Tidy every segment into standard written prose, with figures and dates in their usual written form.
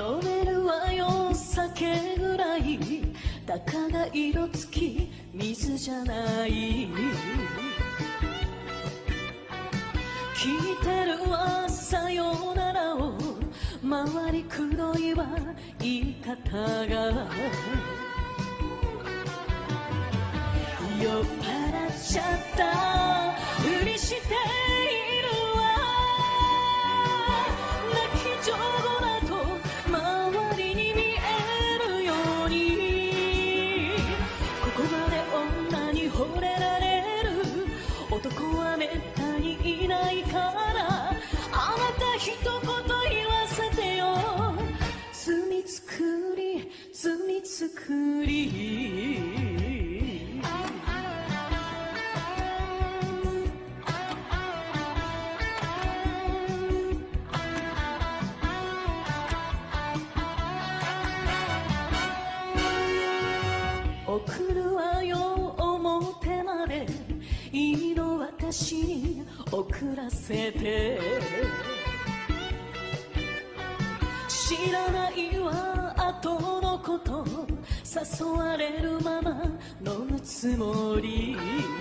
飲めるわよ酒ぐらい、たかが色付き水じゃない。聞いてるわさよならを、周りくどいわ言い方が。酔っ払っちゃったふりしているわ。泣き上手だと周りに見えるように、ここまで女に惚れられる男はめったにいないから、あなた一言言わせてよ。罪作り罪作り。送るわよ表まで、いいの私に送らせて。知らないわ後のこと、誘われるまま飲むつもり。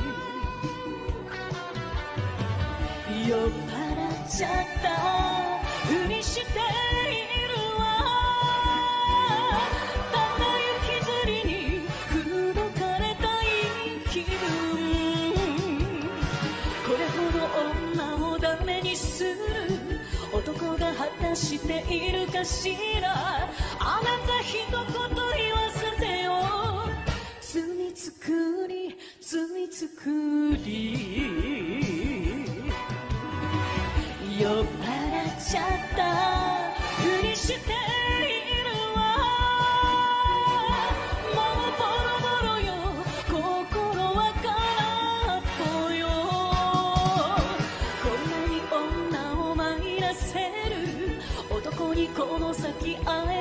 酔っ払っちゃったふりしているわ。ただ雪吊りに口説かれたい気分。これほど女をダメにする男が果たしているかしら。あなた一言言わせてよ。罪作り罪作り。酔っ払っちゃったふりしているわ。もうボロボロよ心は空っぽよ。こんなに女を参らせる男にこの先会